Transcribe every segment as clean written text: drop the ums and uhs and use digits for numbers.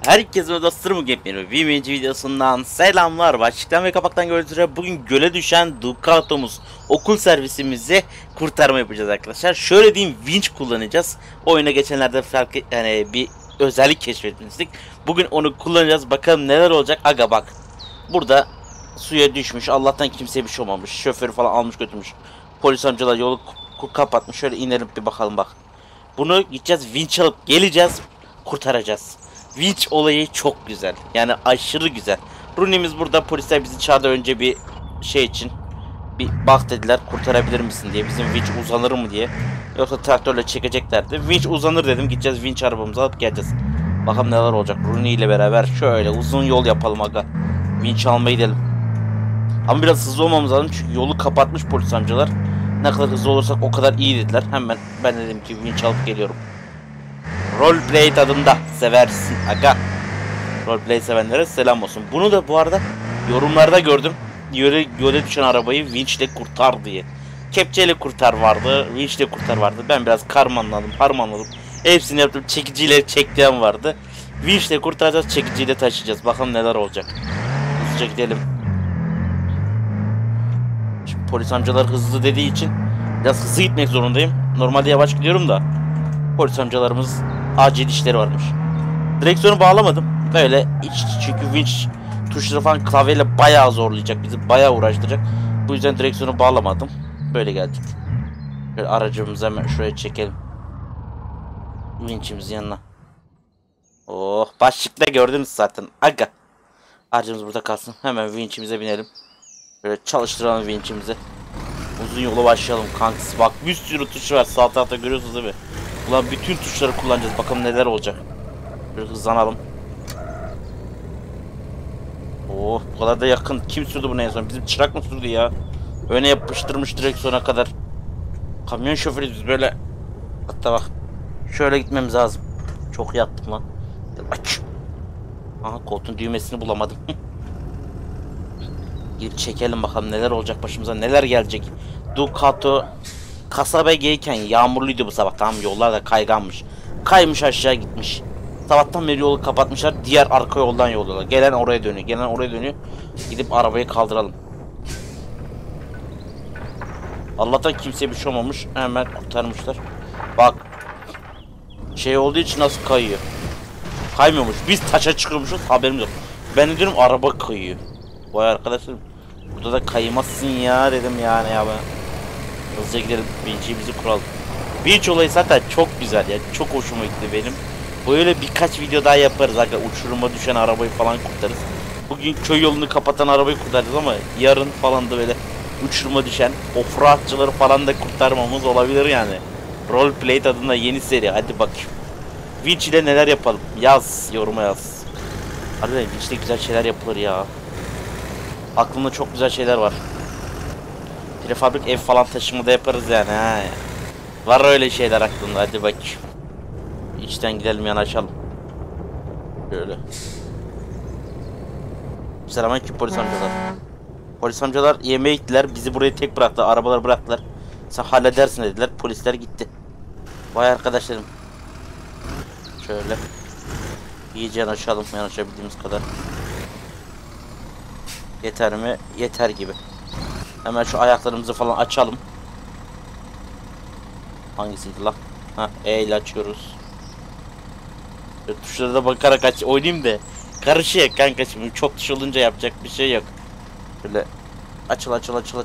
Herkese dostlarım Game'in bir videosundan selamlar. Başlıktan ve kapaktan gördüğünüz üzere bugün göle düşen Ducato'muz okul servisimizi kurtarma yapacağız arkadaşlar. Şöyle diyeyim, vinç kullanacağız. Oyuna geçenlerde fark bir özellik keşfetmiştik. Bugün onu kullanacağız. Bakalım neler olacak. Aga bak. Burada suya düşmüş. Allah'tan kimseye bir şey olmamış. Şoförü falan almış götürmüş. Polis amcalar yolu kapatmış. Şöyle inelim bir bakalım bak. Bunu gideceğiz, vinç alıp geleceğiz. Kurtaracağız. Winch olayı çok güzel. Yani aşırı güzel. Rooney'miz burada, polisler bizi çağırdı önce bir şey için. Bir bak dediler, kurtarabilir misin diye. Bizim winch uzanır mı diye. Yoksa traktörle çekeceklerdi. Winch uzanır dedim, gideceğiz winch arabamızı alıp geleceğiz. Bakalım neler olacak. Rooney ile beraber şöyle uzun yol yapalım aga. Winch almaya gidelim. Ama biraz hızlı olmamız lazım çünkü yolu kapatmış polis amcalar. Ne kadar hızlı olursak o kadar iyi dediler. Hemen ben dedim ki winch alıp geliyorum. Roleplay tadında seversin aga. Roleplay sevenlere selam olsun. Bunu da bu arada yorumlarda gördüm. Göle düşen arabayı vinçle kurtar diye. Kepçeyle kurtar vardı, vinçle kurtar vardı. Ben biraz harmanladım. Hepsini yaptım. Çekiciyle çektiğim vardı. Vinçle kurtaracağız, çekiciyle taşıyacağız. Bakalım neler olacak. Hızlıca gidelim. Şimdi polis amcalar hızlı dediği için biraz hızlı gitmek zorundayım. Normalde yavaş gidiyorum da polis amcalarımız acil işleri varmış. Direksiyonu bağlamadım. Böyle çünkü winch tuşları falan klavyeyle bayağı zorlayacak. Bizi bayağı uğraştıracak. Bu yüzden direksiyonu bağlamadım. Böyle geldik. Böyle aracımızı hemen şuraya çekelim. Winch'imizin yanına. Oh, başlıkta gördünüz zaten. Aga. Aracımız burada kalsın. Hemen winch'imize binelim. Böyle çalıştıralım winch'imizi. Uzun yola başlayalım kankası. Bak bir sürü tuş var. Sağ tarafta görüyorsunuz değil mi? Ulan bütün tuşları kullanacağız. Bakalım neler olacak. Böyle hızlanalım. Oh, bu kadar da yakın. Kim sürdü bunu en son? Bizim çırak mı sürdü ya? Öne yapıştırmış direksiyona kadar. Kamyon şoförüyüz biz böyle. Hatta bak. Şöyle gitmemiz lazım. Çok yattım lan. Aç. Aha, koltuğun düğmesini bulamadım. Gidip çekelim bakalım neler olacak başımıza. Neler gelecek. Ducato kasabaya gelirken yağmurluydu bu sabah. Tamam, yollar da kayganmış. Kaymış aşağı gitmiş. Sabahtan beri yolu kapatmışlar. Diğer arka yoldan yolluyorlar. Gelen oraya dönüyor. Gidip arabayı kaldıralım. Allah'tan kimseye bir şey olmamış. Hemen kurtarmışlar. Bak. Şey olduğu için nasıl kayıyor. Kaymıyormuş. Biz taşa çıkıyormuşuz. Haberimiz yok. Ben de diyorum araba kayıyor. Vay arkadaşlar. Burada da kaymazsın ya dedim yani ya ben. Hızlıca gidelim. Vinç'imizi kuralım. Vinç olayı zaten çok güzel ya. Çok hoşuma gitti benim. Böyle birkaç video daha yaparız arkadaşlar. Uçuruma düşen arabayı falan kurtarırız. Bugün köy yolunu kapatan arabayı kurtaracağız ama yarın falan da böyle uçuruma düşen offroadçıları falan da kurtarmamız olabilir yani. Roleplay tadında yeni seri. Hadi bakayım. Winch ile neler yapalım? Yaz. Yoruma yaz. Harbiden Winch ile güzel şeyler yapılır ya. Aklımda çok güzel şeyler var. Prefabrik ev falan taşımada yaparız yani. Ha. Var öyle şeyler aklımda. Hadi bakayım. İçten gidelim, yanaşalım. Böyle. Selamünaleyküm polis amcalar. Polis amcalar yemeğe gittiler. Bizi buraya tek bıraktı. Arabaları bıraktılar. Sen halledersin dediler. Polisler gitti. Vay arkadaşlarım. Şöyle. İyice yanaşalım. Yanaşabildiğimiz kadar. Yeter mi? Yeter gibi. Hemen şu ayaklarımızı falan açalım. Hangisiydi lan? Ha, E ile açıyoruz. Tuşlara da bakarak oynayayım da karışıyor kanka, şimdi çok tuş olunca yapacak bir şey yok. Böyle açıl.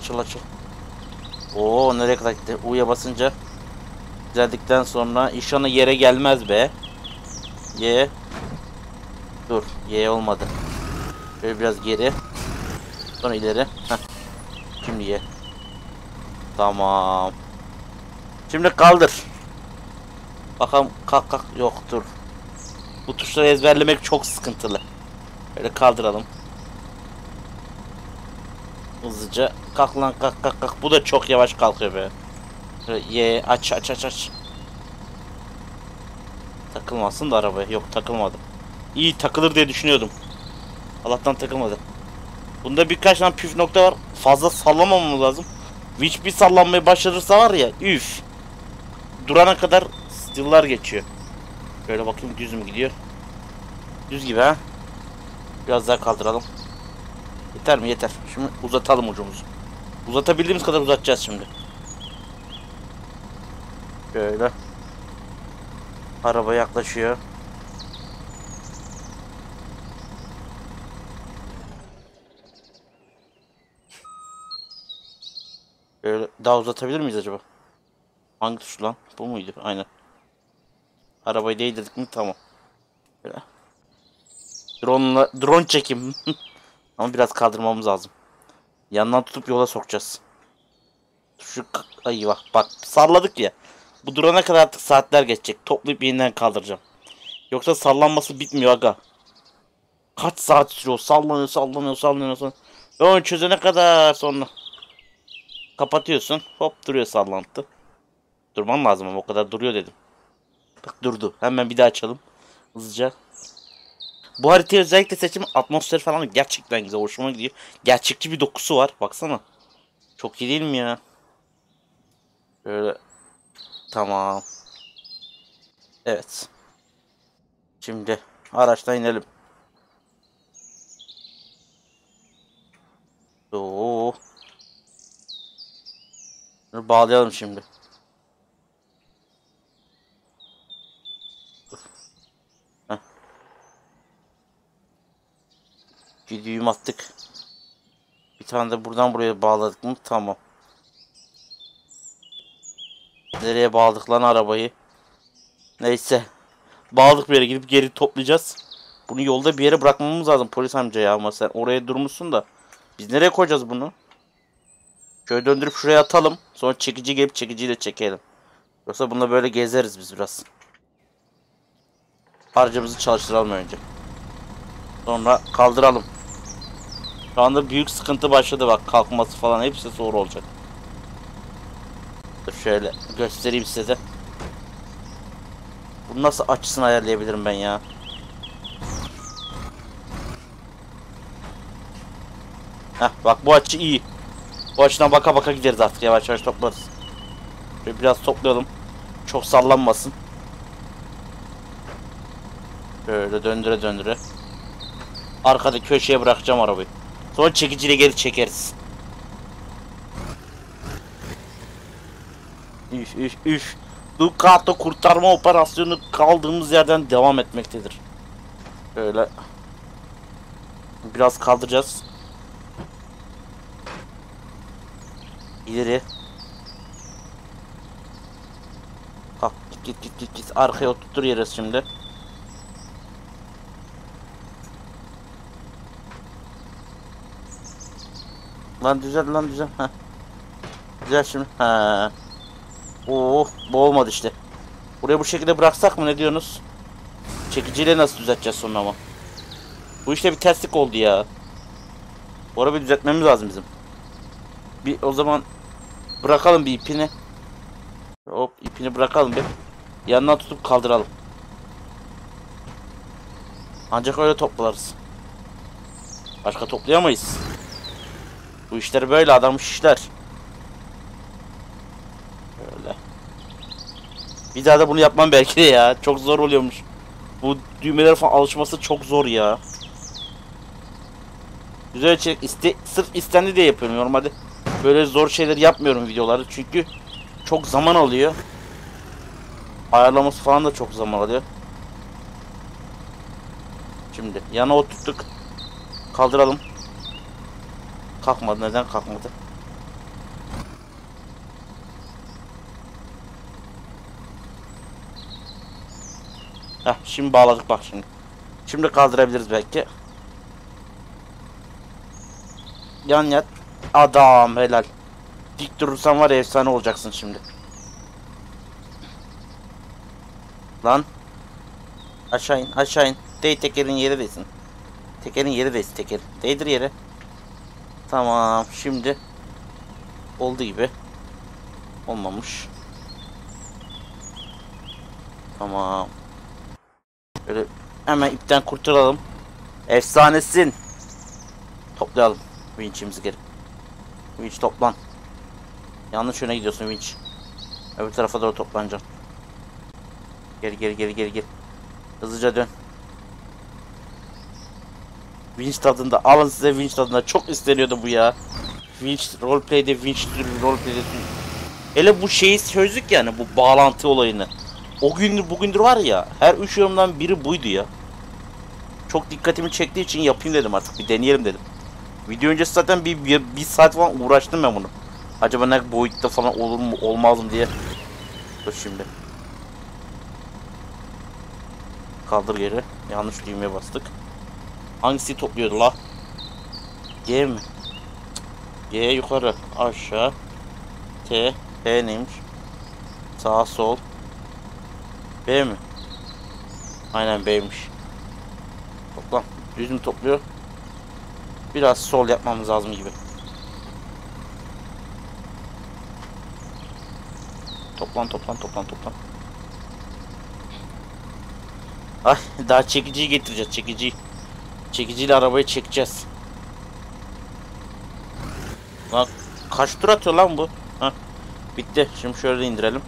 Oo, nereye kadar gitti? U'ya basınca düzeldikten sonra inşallah yere gelmez be. Y. Dur, Y olmadı. Böyle biraz geri. Sonra ileri. Heh. Şimdi Y. Tamam. Şimdi kaldır. Bakalım, kalk. Yok, dur. Bu tuşları ezberlemek çok sıkıntılı. Böyle kaldıralım. Hızlıca. Kalk lan, kalk. Bu da çok yavaş kalkıyor be. Şöyle ye, aç. Takılmasın da arabaya. Yok, takılmadı. İyi takılır diye düşünüyordum. Allah'tan takılmadı. Bunda birkaç tane püf nokta var. Fazla sallamamamız lazım. Winch bir sallanmaya başlarsa var ya, üf. Durana kadar yıllar geçiyor. Böyle bakayım, düz mü gidiyor? Düz gibi ha. Biraz daha kaldıralım. Yeter mi? Yeter. Şimdi uzatalım ucumuzu. Uzatabildiğimiz kadar uzatacağız şimdi. Böyle. Araba yaklaşıyor. Böyle daha uzatabilir miyiz acaba? Hangi tuş lan? Bu muydu? Aynen. Arabayı değdirdik mi? Tamam. Böyle. Drone çekim. Ama biraz kaldırmamız lazım. Yandan tutup yola sokacağız. Ay bak salladık ya. Bu durana kadar artık saatler geçecek. Toplayıp yeniden kaldıracağım. Yoksa sallanması bitmiyor aga. Kaç saat sürüyor? Sallanıyor. Ve onu çözene kadar sonra kapatıyorsun. Hop duruyor sallantı. Durman lazım ama o kadar duruyor dedim. Bak durdu. Hemen bir daha açalım. Hızlıca. Bu haritayı özellikle seçim atmosferi falan gerçekten güzel. Hoşuma gidiyor. Gerçekçi bir dokusu var. Baksana. Çok iyi değil mi ya? Böyle. Tamam. Evet. Şimdi araçtan inelim. Oo. Bunu bağlayalım şimdi. Heh. Bir düğüm attık. Bir tane de buradan buraya bağladık mı? Tamam. Nereye bağladık lan arabayı? Neyse. Bağladık bir yere, gidip geri toplayacağız. Bunu yolda bir yere bırakmamız lazım polis amca ya, ama sen oraya durmuşsun da. Biz nereye koyacağız bunu? Şöyle döndürüp şuraya atalım. Sonra çekici gelip çekiciyle çekelim. Yoksa bununla böyle gezeriz biz biraz. Aracımızı çalıştıralım önce. Sonra kaldıralım. Şu anda büyük sıkıntı başladı bak, kalkması falan hepsi zor olacak. Dur şöyle göstereyim size de. Bunu nasıl açısını ayarlayabilirim ben ya? Heh bak, bu açı iyi. Bu açıdan baka baka gideriz artık, yavaş yavaş toplarız. Şöyle biraz toplayalım. Çok sallanmasın. Böyle döndüre döndüre. Arkada köşeye bırakacağım arabayı. Sonra çekiciyle geri çekeriz. Üf. Ducato kurtarma operasyonu kaldığımız yerden devam etmektedir. Böyle. Biraz kaldıracağız. İleri. Kalk git. Arkaya oturtur yeriz şimdi. Lan düzel. Heh. Güzel şimdi. Ha. Oo, bu olmadı işte. Buraya bu şekilde bıraksak mı, ne diyorsunuz? Çekiciyle nasıl düzelteceğiz sonra ama? Bu işte bir terslik oldu ya. Orayı bir düzeltmemiz lazım bizim. Bir o zaman bırakalım bir ipini. Hop, ipini bırakalım bir. Yanından tutup kaldıralım. Ancak öyle toplarız. Başka toplayamayız. Bu işleri böyle adammış işler. Böyle. Bir daha da bunu yapmam belki de ya. Çok zor oluyormuş. Bu düğmeler falan alışması çok zor ya. Güzel içerik sırf istendi diye yapıyorum. Normalde böyle zor şeyler yapmıyorum videoları. Çünkü çok zaman alıyor. Ayarlaması falan da çok zaman alıyor. Şimdi yana oturttuk. Kaldıralım. Kalkmadı. Neden kalkmadı? Heh, şimdi bağladık bak şimdi. Şimdi kaldırabiliriz belki. Yan yat. Adam helal. Dik durursan var ya, efsane olacaksın şimdi. Lan. Aşağı in. Tekerin yeri değsin. Tekerin yeri değsin teker. Değdir yere. Tamam, şimdi oldu gibi. Olmamış. Tamam. Böyle hemen ipten kurtulalım. Efsanesin. Toplayalım vinçimizi geri. Vinç toplan. Yanlış yöne gidiyorsun vinç. Öbür tarafa doğru toplanacağım. Geri. Hızlıca dön. Winch tadında. Alın size Winch tadında. Çok isteniyordu bu ya. Winch roleplay'de, Winch roleplay'de. Hele bu şeyi çözdük yani, bu bağlantı olayını. O gündür bugündür var ya, her 3 yorumdan biri buydu ya. Çok dikkatimi çektiği için yapayım dedim, artık bir deneyelim dedim. Video öncesi zaten bir saat falan uğraştım ben bunu. Acaba ne boyutta falan olur mu olmaz mı diye. Dur şimdi. Kaldır geri. Yanlış düğmeye bastık. Hangisi topluyordu la? G mi? G yukarı, aşağı. T, P neymiş? Sağ, sol. B mi? Aynen B'ymiş. Toplam. Düz mü topluyor? Biraz sol yapmamız lazım gibi. Toplan. Ay, daha çekiciyi getireceğiz, çekiciyi. Çekiciyle arabayı çekeceğiz. Lan kaç tur atıyor lan bu? Hah, bitti. Şimdi şöyle indirelim.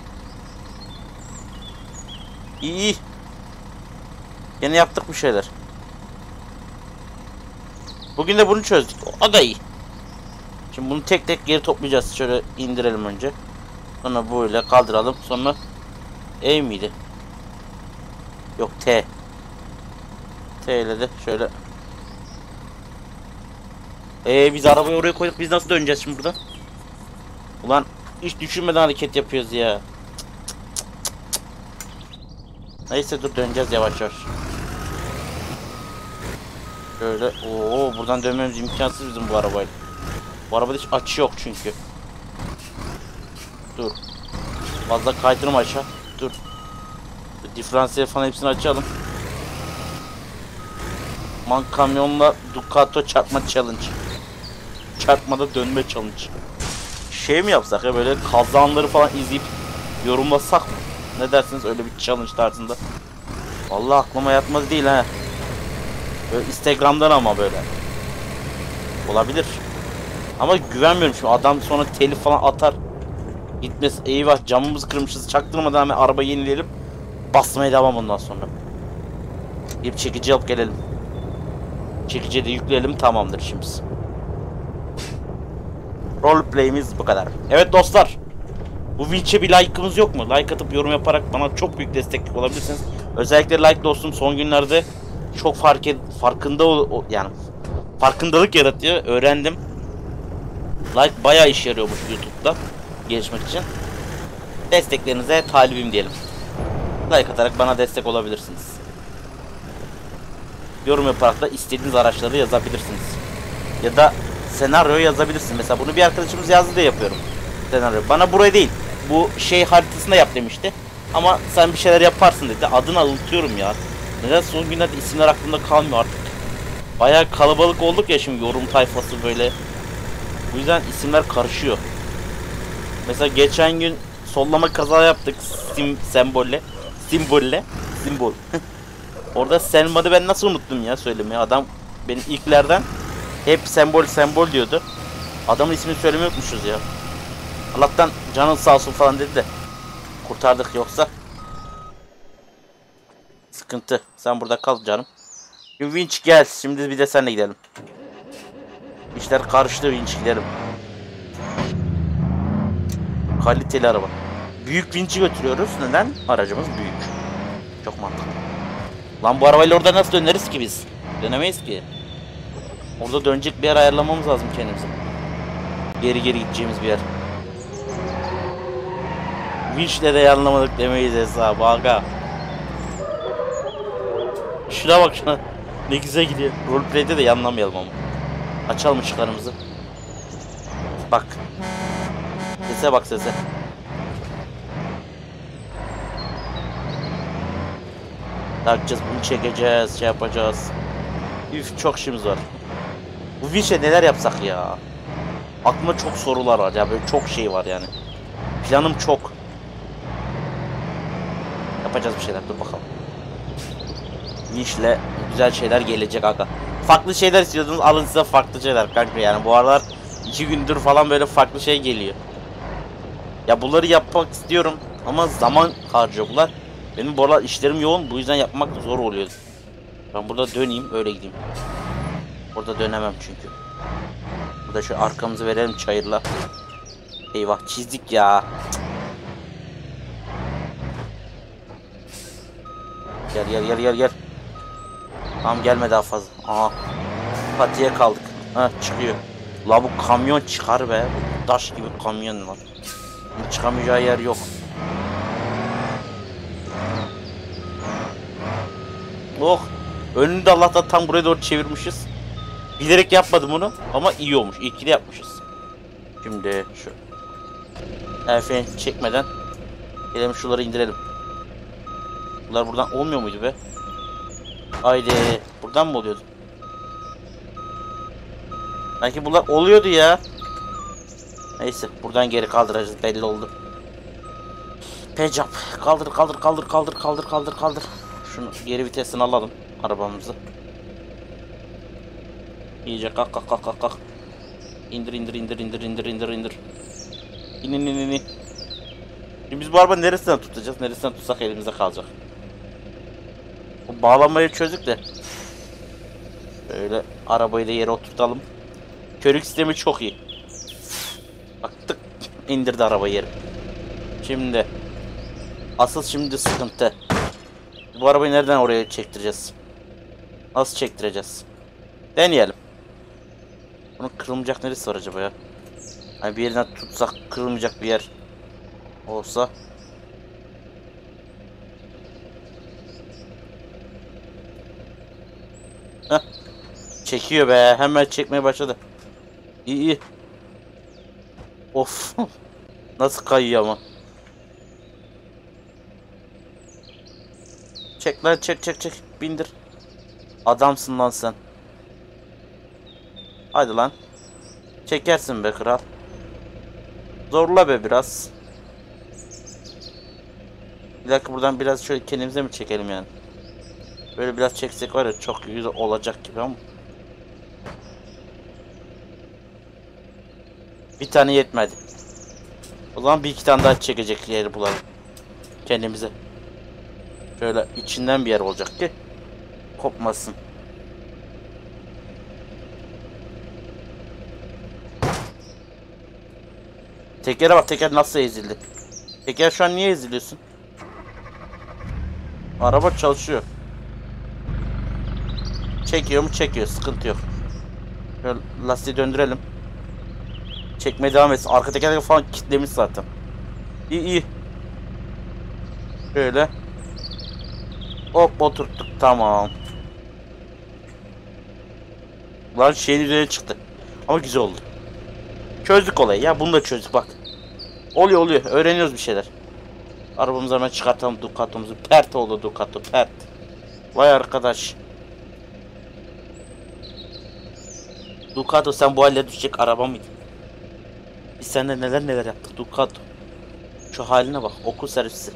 İyi. Yine yaptık bir şeyler. Bugün de bunu çözdük. O da iyi. Şimdi bunu tek tek geri toplayacağız. Şöyle indirelim önce. Sonra böyle kaldıralım. Sonra E miydi? Yok, T. T ile de şöyle. Biz arabayı oraya koyduk. Biz nasıl döneceğiz şimdi buradan? Ulan hiç düşünmeden hareket yapıyoruz ya. Neyse, dur döneceğiz yavaş yavaş. Şöyle. Oo, buradan dönmemiz imkansız bizim bu arabayla. Bu arabada hiç açı yok çünkü. Dur. Fazla kaydırma aşağı. Dur. Diferansiyel falan hepsini açalım. Man kamyonla Ducato çarpma challenge. Çarpmada dönme challenge. Şey mi yapsak ya, böyle kazanları falan izleyip yorumlasak mı? Ne dersiniz öyle bir challenge tarzında? Vallahi aklıma yatmaz değil ha. Böyle Instagram'dan ama böyle. Olabilir. Ama güvenmiyorum şimdi, adam sonra telif falan atar. Gitmez, eyvah camımızı kırmışız, çaktırmadan hemen arabayı yenileyelim. Basmaya devam ondan sonra. Bir çekici alıp gelelim. Çekici de yükleyelim, tamamdır şimdi. Roleplay'imiz bu kadar. Evet dostlar. Bu Winch'e bir like'ımız yok mu? Like atıp yorum yaparak bana çok büyük destek olabilirsiniz. Özellikle like dostum son günlerde çok farkındalık yaratıyor. Öğrendim. Like bayağı iş yarıyormuş YouTube'da gelişmek için. Desteklerinize talibim diyelim. Like atarak bana destek olabilirsiniz. Yorum yaparak da istediğiniz araçları yazabilirsiniz. Ya da senaryo yazabilirsiniz. Mesela bunu bir arkadaşımız yazdı diye yapıyorum. Senaryo. Bana burayı değil, bu şey haritasında yap demişti. Ama sen bir şeyler yaparsın dedi. Adını unutuyorum ya. Neden son günlerde isimler aklımda kalmıyor artık. Bayağı kalabalık olduk ya şimdi, yorum tayfası böyle. Bu yüzden isimler karışıyor. Mesela geçen gün sollama kaza yaptık simbol. Orada Selma'da ben nasıl unuttum ya söylemeyi. Adam benim ilklerden hep sembol diyordu. Adamın ismini söylemeyi unutmuşuz ya. Allah'tan canın sağ olsun falan dedi de kurtardık, yoksa sıkıntı. Sen burada kal canım. Şimdi Winch gel. Şimdi bir de senle gidelim. İşler karıştı, Winch gidelim. Kaliteli araba. Büyük Winch'i götürüyoruz. Neden? Aracımız büyük. Çok mantıklı. Lan bu arabayla orada nasıl döneriz ki biz? Dönemeyiz ki. Orada dönecek bir yer ayarlamamız lazım kendimize. Geri gideceğimiz bir yer. Winch'le de yanlamadık demeyiz hesabı aga. Şuna bak şuna. Ne güzel gidiyor. Roleplay'de de yanlamayalım ama. Açalım ışıklarımızı. Bak. Sese bak sese. Takacağız, bunu çekeceğiz, şey yapacağız. Üf, çok işimiz var. Bu Winch'e neler yapsak ya? Aklımda çok sorular var ya, böyle çok şey var yani. Planım çok. Yapacağız bir şeyler, dur bakalım. Winch'le güzel şeyler gelecek aga. Farklı şeyler istiyordunuz, alın size farklı şeyler kanka yani. Bu aralar 2 gündür falan böyle farklı şey geliyor. Ya bunları yapmak istiyorum ama zaman harcıyor bunlar. Benim bu aralar işlerim yoğun, bu yüzden yapmak zor oluyor. Ben burada döneyim, öyle gideyim. Orada dönemem çünkü. Burada şu arkamızı verelim çayırla. Eyvah çizdik ya. Gel. Tamam gelme daha fazla. Aha. Patiye kaldık. Ha çıkıyor. La bu kamyon çıkar be. Bu taş gibi kamyon lan. Çıkamayacağı yer yok. Oh. Önünü de Allah'tan tam buraya doğru çevirmişiz. Bilerek yapmadım onu ama iyi olmuş. İyi ki de yapmışız. Şimdi şu el çekmeden gelelim şuları indirelim. Bunlar buradan olmuyor muydu be? Haydi. Buradan mı oluyordu? Belki bunlar oluyordu ya. Neyse buradan geri kaldıracağız belli oldu. Pecap. Kaldır. Şunu geri vitesini alalım arabamızı. İyice kalk. İndir. İn. Şimdi biz bu araba neresinden tutacağız? Neresinden tutsak elimizde kalacak. Bu bağlamayı çözdük de. Böyle arabayı da yere oturtalım. Körük sistemi çok iyi. Baktık indirdi arabayı yere. Şimdi asıl sıkıntı. Bu arabayı nereden oraya çektireceğiz? Nasıl çektireceğiz? Deneyelim. Bunun kırılmayacak neresi var acaba ya? Hani bir yerden tutsak kırılmayacak bir yer olsa. Heh. Çekiyor be. Hemen çekmeye başladı. İyi. Of. Nasıl kayıyor ama. Çek lan çek. Bindir. Adamsın lan sen. Hadi lan. Çekersin be kral. Zorla be biraz. Bir dakika buradan biraz şöyle kendimize mi çekelim yani? Böyle biraz çeksek var ya çok güzel olacak gibi ama. Bir tane yetmedi. O zaman bir iki tane daha çekecek yeri bulalım. Kendimize. Şöyle içinden bir yer olacak ki kopmasın. Tekere bak, teker nasıl ezildi. Teker şu an niye eziliyorsun? Araba çalışıyor. Çekiyor mu? Çekiyor. Sıkıntı yok. Şöyle lastiği döndürelim. Çekmeye devam etsin. Arka tekerleri falan kilitlemiş zaten. İyi. Şöyle. Hop oturttuk. Tamam. Lan şeyin üzerine çıktı. Ama güzel oldu. Çözdük olayı ya. Bunu da çözdük bak. Oluyor. Öğreniyoruz bir şeyler. Arabamızı hemen çıkartalım Ducato'muzu. Pert oldu Ducato. Pert. Vay arkadaş. Ducato sen bu haline düşecek araba mıydın? Biz seninle neler yaptık Ducato. Şu haline bak. Okul servisi.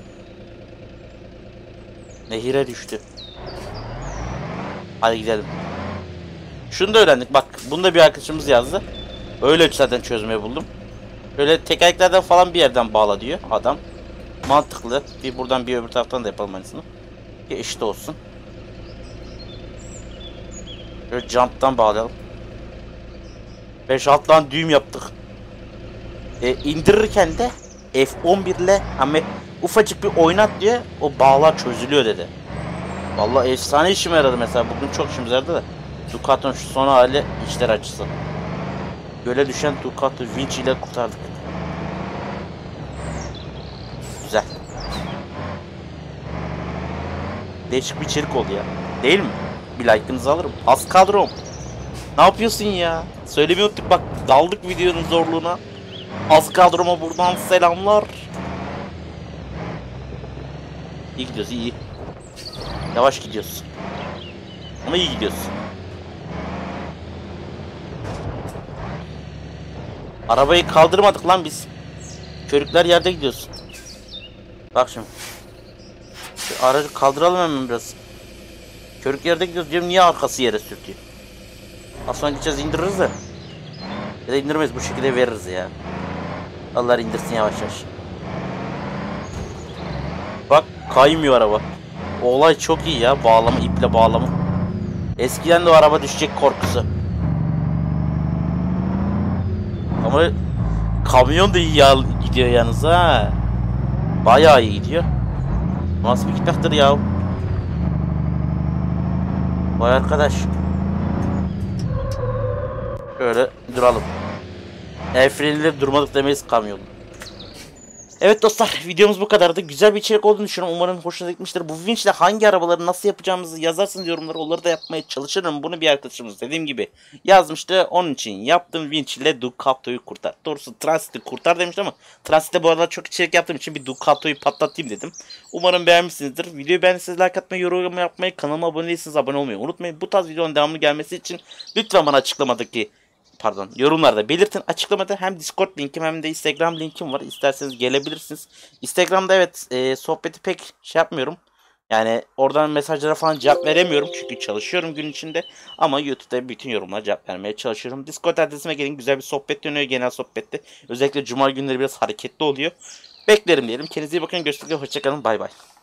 Nehire düştü. Hadi gidelim. Şunu da öğrendik. Bak bunu da bir arkadaşımız yazdı. Öyle zaten çözmeyi buldum. Böyle tekerleklerden falan bir yerden bağla diyor adam. Mantıklı. Bir buradan bir öbür taraftan da yapalım aynısını. Ki eşit olsun. Böyle jump'tan bağlayalım. 5-6 tane düğüm yaptık. İndirirken de F11 ile hani ufacık bir oynat diye o bağlar çözülüyor dedi. Vallahi efsane işime yaradı mesela. Bugün çok işimize yaradı da. Ducato'nun şu son hali işler açısı. Göle düşen Ducato vinç ile kurtardık. Güzel. Değişik bir içerik oldu ya. Değil mi? Bir like'ınızı alırım. Az kadrom. Ne yapıyorsun ya? Söylemeyi unuttuk bak. Daldık videonun zorluğuna. Az kadroma buradan selamlar. İyi gidiyoruz iyi. Yavaş gidiyoruz. Ama iyi gidiyoruz. Arabayı kaldırmadık lan biz. Körükler yerde gidiyoruz. Bak şimdi. Şu aracı kaldıralım hemen biraz. Körük yerde gidiyoruz diyorum, niye arkası yere sürtüyor? Az sonra gideceğiz indiririz de. Ya da indirmeyiz, bu şekilde veririz ya. Allah indirsin yavaş. Bak kaymıyor araba. O olay çok iyi ya, bağlama, iple bağlama. Eskiden de o araba düşecek korkusu. Ama kamyon da iyi gidiyor yalnız ha. Bayağı iyi gidiyor. Nasıl bir gitmektir ya? Vay arkadaş. Şöyle duralım. El freniyle durmadık demeyiz kamyon. Evet dostlar, videomuz bu kadardı. Güzel bir içerik olduğunu düşünüyorum. Umarım hoşunuza gitmiştir. Bu vinçle hangi arabaları nasıl yapacağımızı yazarsınız yorumlara. Onları da yapmaya çalışırım. Bunu bir arkadaşımız dediğim gibi yazmıştı. Onun için yaptım, vinç ile Ducato'yu kurtar. Doğrusu Transit'i kurtar demişti ama Transit'te bu aralar çok içerik yaptığım için bir Ducato'yu patlatayım dedim. Umarım beğenmişsinizdir. Videoyu beğendiyseniz like atmayı, yorum yapmayı, kanalıma abone değilseniz abone olmayı unutmayın. Bu tarz videonun devamlı gelmesi için lütfen bana yorumlarda belirtin. Açıklamada hem Discord linkim hem de Instagram linkim var. İsterseniz gelebilirsiniz. Instagram'da evet sohbeti pek şey yapmıyorum. Yani oradan mesajlara falan cevap veremiyorum. Çünkü çalışıyorum gün içinde. Ama YouTube'da bütün yorumlara cevap vermeye çalışıyorum. Discord adresime gelin. Güzel bir sohbet dönüyor. Genel sohbette. Özellikle cuma günleri biraz hareketli oluyor. Beklerim diyelim. Kendinize iyi bakın. Görüşmek üzere. Hoşçakalın. Bay bay.